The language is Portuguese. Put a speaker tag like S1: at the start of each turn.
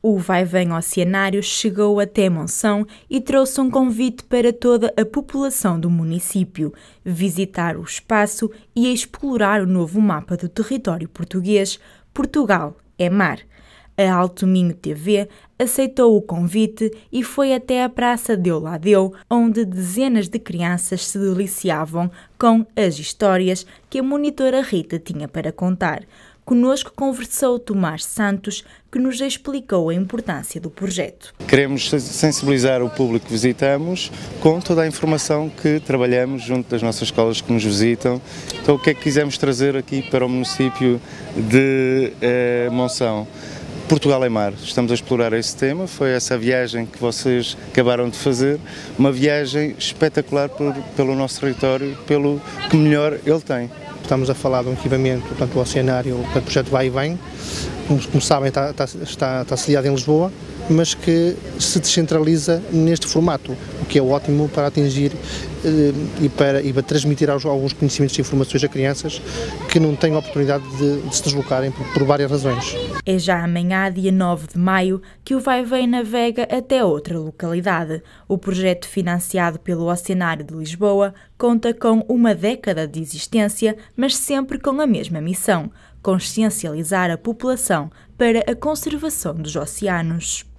S1: O Vai-Vem Oceanário chegou até Monção e trouxe um convite para toda a população do município, visitar o espaço e explorar o novo mapa do território português, Portugal é Mar. A Alto Minho TV aceitou o convite e foi até a Praça Deu Lá Deu, onde dezenas de crianças se deliciavam com as histórias que a monitora Rita tinha para contar. Conosco conversou Tomás Santos, que nos explicou a importância do projeto.
S2: Queremos sensibilizar o público que visitamos com toda a informação que trabalhamos junto das nossas escolas que nos visitam. Então, o que é que quisemos trazer aqui para o município de Monção? Portugal é Mar. Estamos a explorar esse tema, foi essa viagem que vocês acabaram de fazer, uma viagem espetacular pelo nosso território, pelo que melhor ele tem.
S3: Estamos a falar de um equipamento, portanto, o Oceanário, o projeto Vai e Vem, como sabem está sediado em Lisboa, mas que se descentraliza neste formato, o que é ótimo para atingir e para transmitir alguns conhecimentos e informações a crianças que não têm a oportunidade de se deslocarem por várias razões.
S1: É já amanhã, dia 9 de maio, que o Vai-Vem navega até outra localidade. O projeto, financiado pelo Oceanário de Lisboa, conta com uma década de existência, mas sempre com a mesma missão: consciencializar a população para a conservação dos oceanos.